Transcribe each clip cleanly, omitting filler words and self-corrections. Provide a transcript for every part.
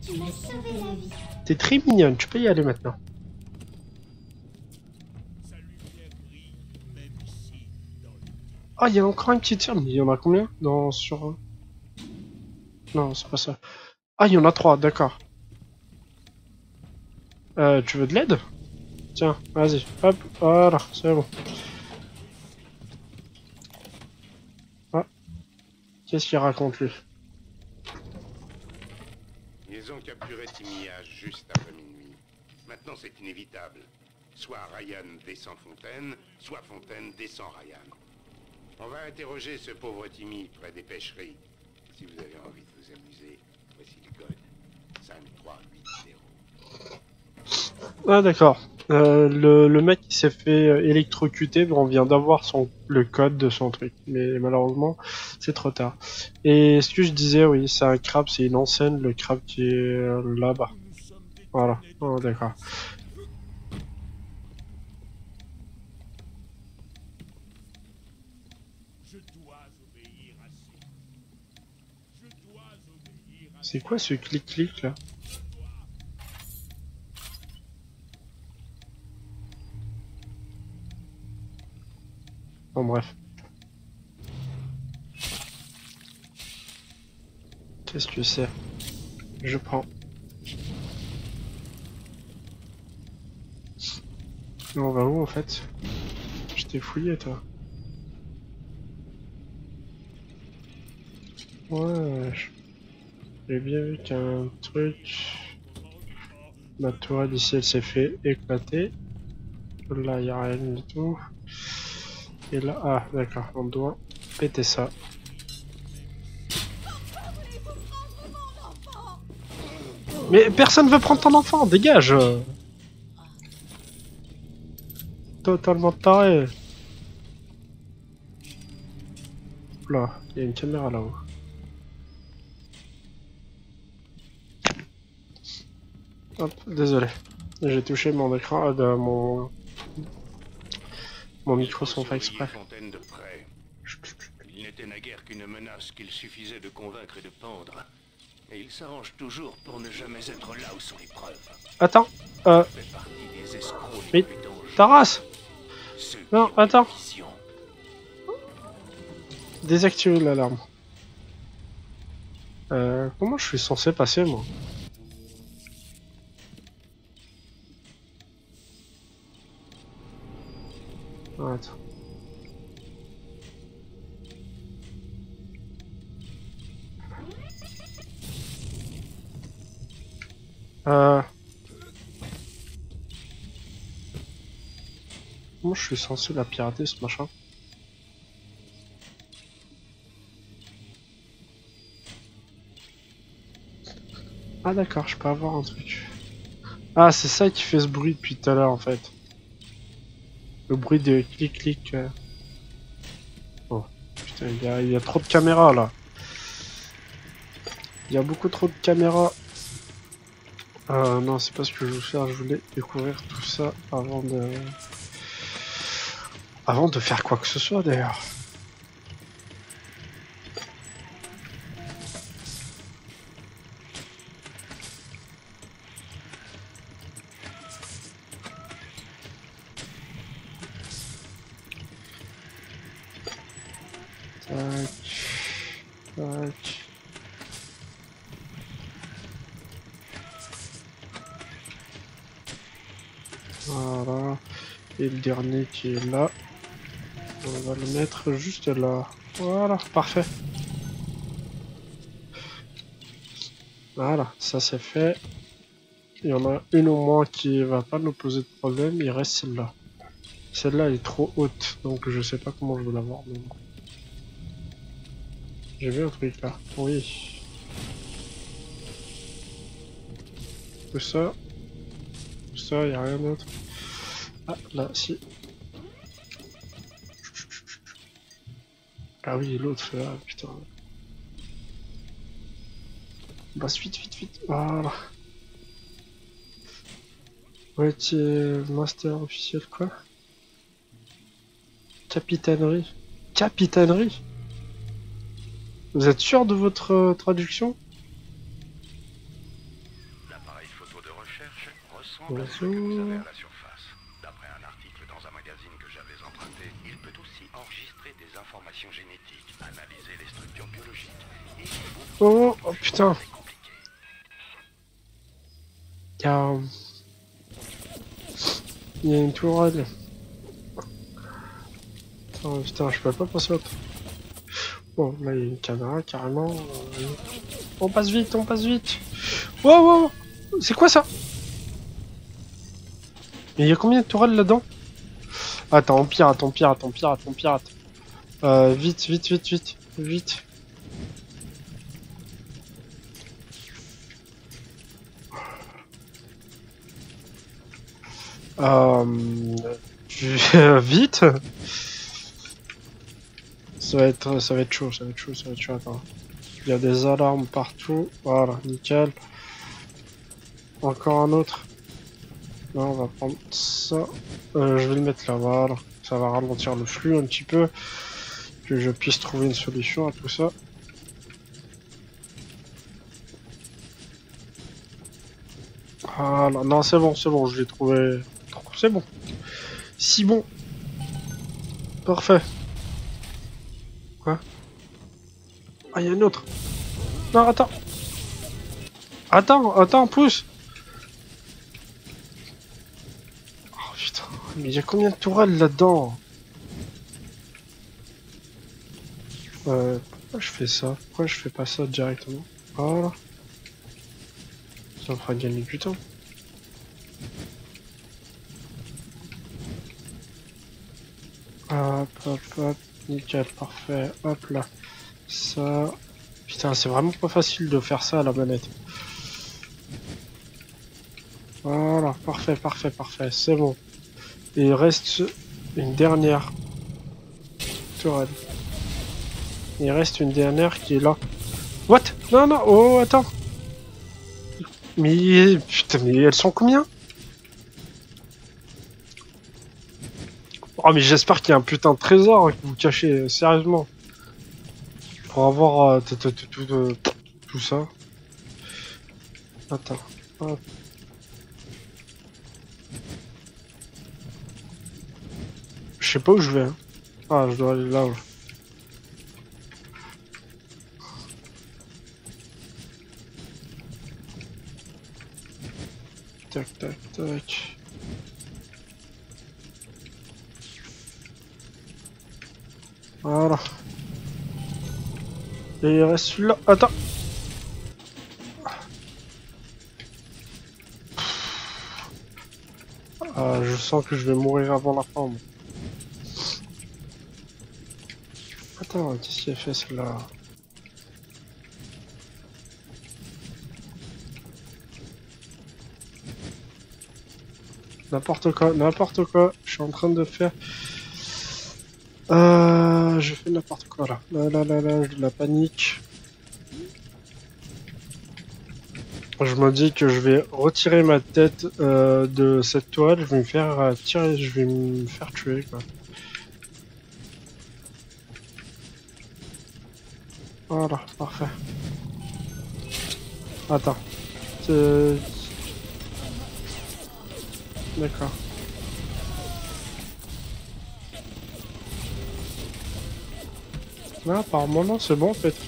Tu m'as sauvé la vie. T'es très mignonne, tu peux y aller maintenant. Ah, il y a encore un petit tir, mais il y en a combien dans sur... Non, c'est pas ça. Ah, il y en a 3, d'accord. Tu veux de l'aide? Tiens, vas-y, hop, voilà, c'est bon. Ah, qu'est-ce qu'il raconte lui? Ils ont capturé Timia juste après minuit. Maintenant, c'est inévitable. Soit Ryan descend Fontaine, soit Fontaine descend Ryan. On va interroger ce pauvre Timmy près des pêcheries. Si vous avez envie de vous amuser, voici le code. 5380. Ah, d'accord. Le mec qui s'est fait électrocuter, on vient d'avoir le code de son truc. Mais malheureusement, c'est trop tard. Et ce que je disais, oui, c'est un crabe, c'est une enseigne, le crabe qui est là-bas. Voilà, oh, d'accord. C'est quoi ce clic-clic là? Bon, bref. Qu'est-ce que c'est? Je prends. On va où en fait? Je t'ai fouillé toi. Ouais, j'ai bien vu qu'un truc... Ma tourelle ici elle s'est fait éclater. Là y a rien du tout. Et là, ah d'accord, on doit péter ça. Mais personne veut prendre ton enfant, dégage! Totalement taré. Là, il y a une caméra là-haut. Hop, désolé. J'ai touché mon écran, mon micro sans faire exprès. Fontaine de près. Il n'était naguère qu'une menace qu'il suffisait de convaincre et de pendre. Et il s'arrange toujours pour ne jamais être là où sont les preuves. Attends, Fait partie des escrocs les mais plus dangereux. Taras! Ceux qui Non, ont attends. une vision. Désactiver l'alarme. Comment je suis censé passer moi? Ah, attends. Comment je suis censé la pirater ce machin? Ah d'accord, je peux avoir un truc. Ah, c'est ça qui fait ce bruit depuis tout à l'heure en fait. Le bruit de clic-clic. Oh, putain, il y a trop de caméras là. Il y a beaucoup trop de caméras. Non, c'est pas ce que je veux faire. Je voulais découvrir tout ça avant de... Avant de faire quoi que ce soit d'ailleurs. Tac. Tac. Voilà. Et le dernier qui est là. On va le mettre juste là. Voilà, parfait. Voilà, ça c'est fait. Il y en a une au moins qui va pas nous poser de problème, il reste celle-là. Celle-là est trop haute, donc je sais pas comment je vais l'avoir. Mais bon. J'ai vu un truc là. Oui. Tout ça. Tout ça, y a rien d'autre. Ah, là, si. Ah oui, l'autre là, putain. Bah, vite, vite, vite. Voilà. Ouais, master officiel quoi? Capitainerie. Capitainerie? Vous êtes sûr de votre traduction? parce que vous avez à la surface. D'après un article dans un magazine que j'avais emprunté, il peut aussi enregistrer des informations génétiques, analyser les structures biologiques. Oh, oh putain. Il y a une tourelle. Attends, putain, je peux pas passer l'autre. Bon, là il y a une caméra carrément. On passe vite, on passe vite. Wow, wow, c'est quoi ça? Mais il y a combien de tourelles là-dedans? Attends, on pirate, on pirate, on pirate, on pirate. Vite, vite, vite, vite, vite. Vite. Ça va être chaud, ça va être chaud, ça va être chaud. Attends. Il y a des alarmes partout. Voilà, nickel. Encore un autre. Non, on va prendre ça. Je vais le mettre là, voilà. Ça va ralentir le flux un petit peu. Que je puisse trouver une solution à tout ça. Voilà, non, c'est bon, je l'ai trouvé. C'est bon. Si bon. Parfait. Quoi? Ah, il y a une autre. Non, attends. Attends, pousse. Oh putain, mais il y a combien de tourelles là-dedans? Pourquoi je fais ça? Pourquoi je fais pas ça directement? Voilà. Ça me fera gagner du temps. Hop, hop, hop. Nickel, parfait. Hop là. Ça. Putain, c'est vraiment pas facile de faire ça à la manette. Voilà, parfait, parfait, parfait. C'est bon. Et il reste une dernière tourelle. Il reste une dernière qui est là. What? Non, non, oh, attends. Mais putain, mais elles sont combien? Oh, mais j'espère qu'il y a un putain de trésor que vous cachez, sérieusement. Pour avoir tout ça. Attends. Hop. Je sais pas où je vais. Hein. Ah, je dois aller là. Ouais. Tac, tac, tac. Voilà. Et il reste celui-là. Attends. Ah, je sens que je vais mourir avant la fin. Moi. Attends, qu'est-ce qu'il a fait celle-là? N'importe quoi, n'importe quoi. Je suis en train de faire. Je fais n'importe quoi là. Là, j'ai de la panique. Je me dis que je vais retirer ma tête de cette toile. Je vais me faire tirer, je vais me faire tuer quoi. Voilà, parfait. Attends. D'accord. Là, apparemment, non, c'est bon en fait.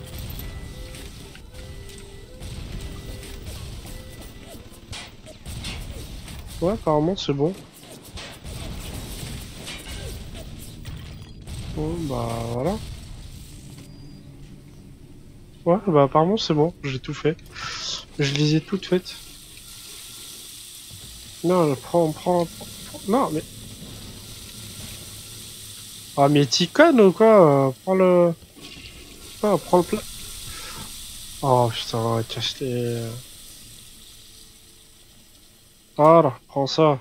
Ouais, apparemment, c'est bon. Bon, bah voilà. Ouais, bah apparemment, c'est bon. J'ai tout fait. Je les ai toutes faites. Non, prends. Non, mais. Ah, mais t'y connes ou quoi? Prends le. Ah, prends le plat. Oh putain, cache les. Voilà, prends ça.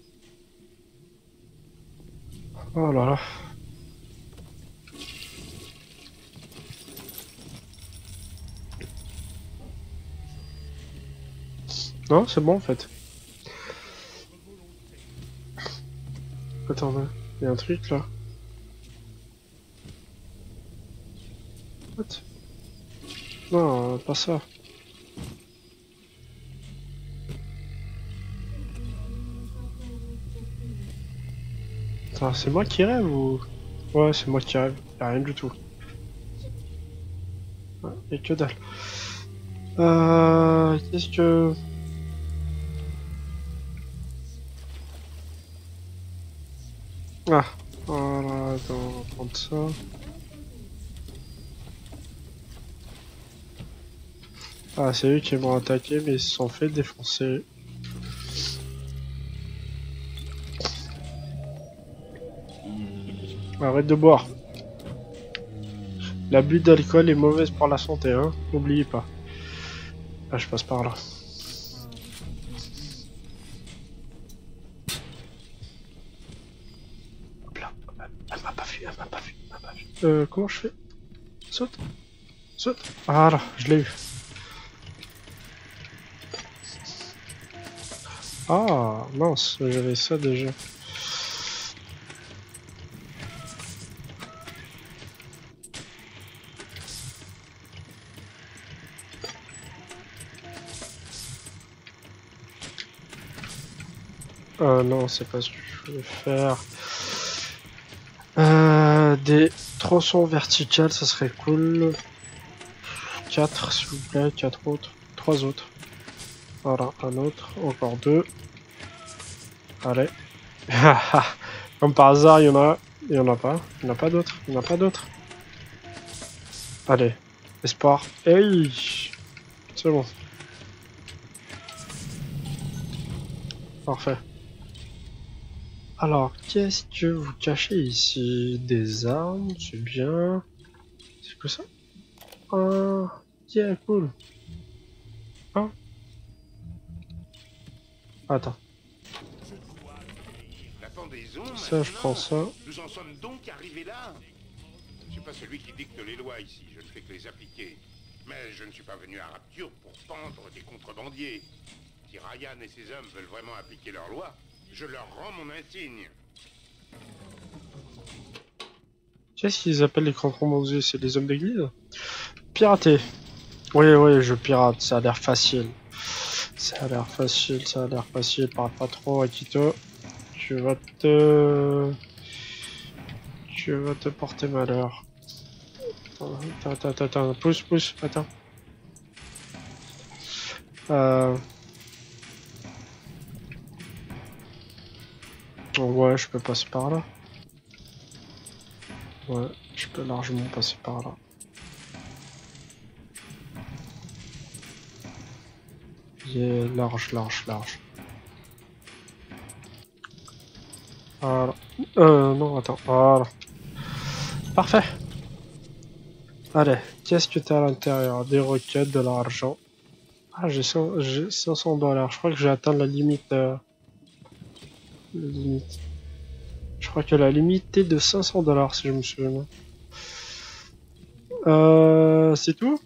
Oh là là. Non, c'est bon en fait. Attends, il y a un truc là. What? Non, pas ça. Attends, c'est moi qui rêve ou... Ouais, c'est moi qui rêve. Y'a rien du tout. Ouais, y'a que dalle. Qu'est-ce que... Ah, voilà, attends, on va prendre ça. Ah, c'est eux qui m'ont attaqué, mais ils se sont fait défoncer. Arrête de boire. L'abus d'alcool est mauvaise pour la santé, hein. N'oubliez pas. Ah, je passe par là. Hop là. Elle m'a pas vu, elle m'a pas vu, elle m'a pas vu. Comment je fais? Saute. Saute. Voilà, je l'ai eu. Ah, mince, j'avais ça déjà. Non, c'est pas ce que je voulais faire. Des tronçons verticales, ça serait cool. 4, s'il vous plaît, 4 autres. 3 autres. Voilà, un autre, encore 2. Allez. Comme par hasard, il y en a pas. Il n'y en a pas d'autres. Il n'y en a pas d'autres. Allez. Espoir. Hey, c'est bon. Parfait. Alors, qu'est-ce que vous cachez ici? Des armes, c'est bien. C'est que ça? Ah, yeah, cool. Hein? Attends. La pendaison, Ça, je prends ça. nous en sommes donc arrivés là. Je ne suis pas celui qui dicte les lois ici, je ne fais que les appliquer. Mais je ne suis pas venu à Rapture pour pendre des contrebandiers. Si Ryan et ses hommes veulent vraiment appliquer leurs lois, je leur rends mon insigne. Qu'est-ce qu'ils appellent les contrebandiers? C'est les hommes d'église? Pirater. Oui, je pirate, ça a l'air facile. Ça a l'air facile, ça a l'air facile. Parle pas trop, Akito. Tu vas te porter malheur. Attends, pousse, attends. Ouais, je peux passer par là. Ouais, je peux largement passer par là. Yeah, large. Voilà. Non, attends. Voilà. Parfait. Allez, qu'est-ce que t'as à l'intérieur? Des roquettes, de l'argent. Ah, j'ai 500 $. Je crois que j'ai atteint la limite. Je crois que la limite est de 500 $, si je me souviens. C'est tout?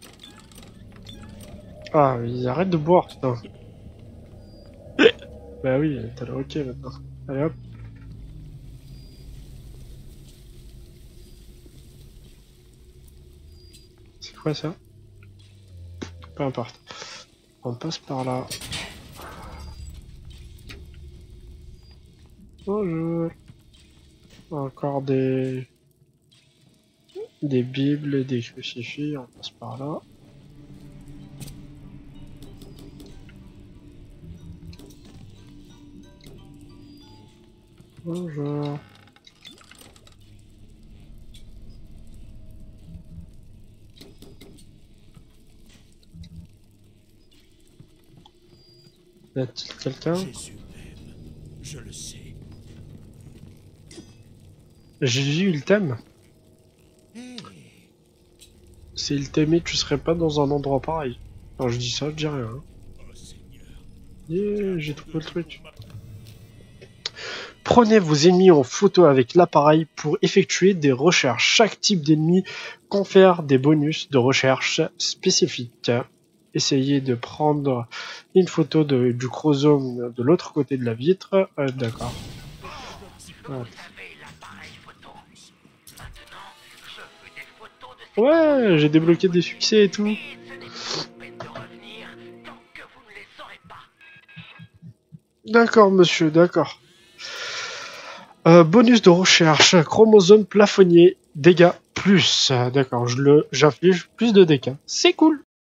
Ah, il arrête de boire, putain. Bah oui, t'as le hockey maintenant. Allez hop. C'est quoi ça? Peu importe. On passe par là. Bonjour. Encore des bibles et des crucifix. On passe par là. Bonjour. Y a-t-il quelqu'un? Jésus m'aime, je le sais. Jésus, il t'aime. Hey, S'il t'aimait, tu serais pas dans un endroit pareil. Quand je dis ça, je dis rien. Hein. oh Seigneur. Yeah, j'ai trouvé le truc. Prenez vos ennemis en photo avec l'appareil pour effectuer des recherches. Chaque type d'ennemi confère des bonus de recherche spécifiques. Essayez de prendre une photo du chromosome de l'autre côté de la vitre. D'accord. Ouais. Ouais, j'ai débloqué des succès et tout. D'accord, monsieur, d'accord. Bonus de recherche, chromosome plafonnier, dégâts plus. D'accord, j'affiche plus de dégâts. C'est cool.